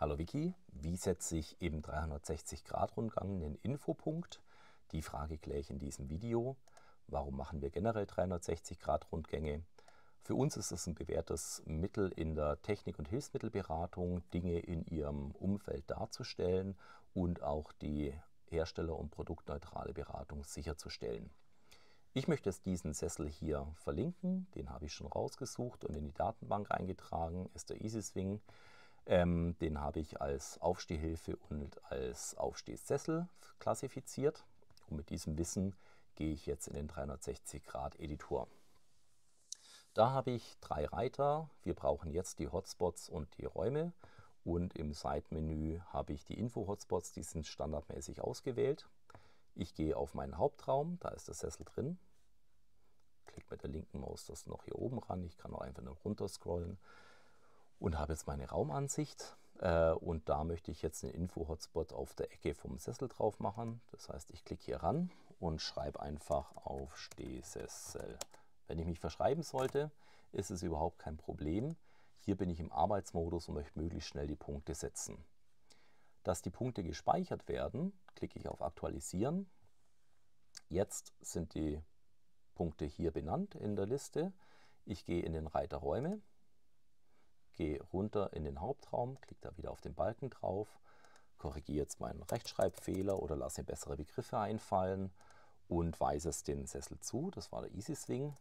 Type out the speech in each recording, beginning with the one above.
Hallo Vicky, wie setze ich im 360-Grad-Rundgang einen Infopunkt? Die Frage kläre ich in diesem Video. Warum machen wir generell 360-Grad-Rundgänge? Für uns ist es ein bewährtes Mittel in der Technik- und Hilfsmittelberatung, Dinge in ihrem Umfeld darzustellen und auch die hersteller- und produktneutrale Beratung sicherzustellen. Ich möchte jetzt diesen Sessel hier verlinken, den habe ich schon rausgesucht und in die Datenbank eingetragen, ist der EasySwing. Den habe ich als Aufstehhilfe und als Aufstehsessel klassifiziert. Und mit diesem Wissen gehe ich jetzt in den 360-Grad-Editor. Da habe ich 3 Reiter. Wir brauchen jetzt die Hotspots und die Räume. Und im Side-Menü habe ich die Info-Hotspots, die sind standardmäßig ausgewählt. Ich gehe auf meinen Hauptraum, da ist der Sessel drin. Klicke mit der linken Maus das noch hier oben ran. Ich kann auch einfach nur runter scrollen. Und habe jetzt meine Raumansicht und da möchte ich jetzt einen Info-Hotspot auf der Ecke vom Sessel drauf machen. Das heißt, ich klicke hier ran und schreibe einfach Aufstehsessel. Wenn ich mich verschreiben sollte, ist es überhaupt kein Problem. Hier bin ich im Arbeitsmodus und möchte möglichst schnell die Punkte setzen. Dass die Punkte gespeichert werden, klicke ich auf Aktualisieren. Jetzt sind die Punkte hier benannt in der Liste. Ich gehe in den Reiter Räume. Gehe runter in den Hauptraum, klicke da wieder auf den Balken drauf, korrigiere jetzt meinen Rechtschreibfehler oder lasse mir bessere Begriffe einfallen und weise es den Sessel zu. Das war der EasySwing.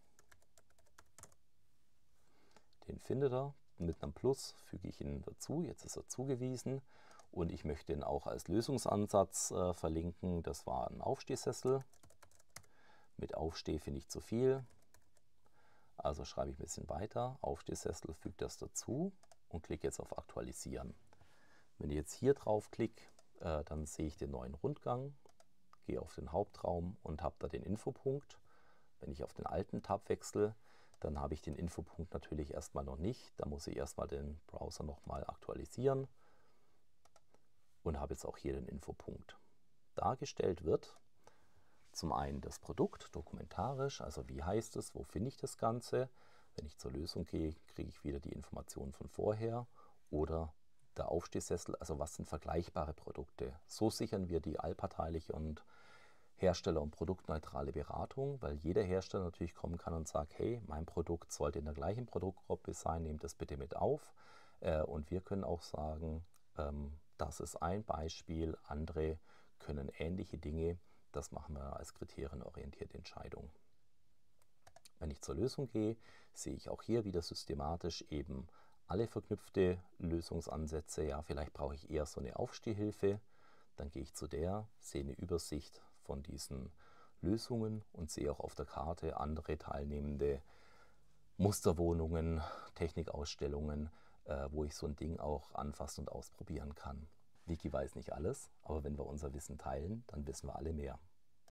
Den findet er. Mit einem Plus füge ich ihn dazu. Jetzt ist er zugewiesen und ich möchte ihn auch als Lösungsansatz verlinken. Das war ein Aufstehsessel. Mit Aufsteh finde ich zu viel. Also schreibe ich ein bisschen weiter, Aufstehsessel, füge das dazu und klicke jetzt auf Aktualisieren. Wenn ich jetzt hier drauf klicke, dann sehe ich den neuen Rundgang, gehe auf den Hauptraum und habe da den Infopunkt. Wenn ich auf den alten Tab wechsle, dann habe ich den Infopunkt natürlich erstmal noch nicht. Da muss ich erstmal den Browser nochmal aktualisieren und habe jetzt auch hier den Infopunkt. Dargestellt wird zum einen das Produkt, dokumentarisch, also wie heißt es, wo finde ich das Ganze. Wenn ich zur Lösung gehe, kriege ich wieder die Informationen von vorher oder der Aufstehsessel, also was sind vergleichbare Produkte. So sichern wir die allparteiliche und hersteller- und produktneutrale Beratung, weil jeder Hersteller natürlich kommen kann und sagt, hey, mein Produkt sollte in der gleichen Produktgruppe sein, nehmt das bitte mit auf. Und wir können auch sagen, das ist ein Beispiel, andere können ähnliche Dinge. Das machen wir als kriterienorientierte Entscheidung. Wenn ich zur Lösung gehe, sehe ich auch hier wieder systematisch eben alle verknüpfte Lösungsansätze. Ja, vielleicht brauche ich eher so eine Aufstehhilfe. Dann gehe ich zu der, sehe eine Übersicht von diesen Lösungen und sehe auch auf der Karte andere teilnehmende Musterwohnungen, Technikausstellungen, wo ich so ein Ding auch anfassen und ausprobieren kann. Wiki weiß nicht alles, aber wenn wir unser Wissen teilen, dann wissen wir alle mehr.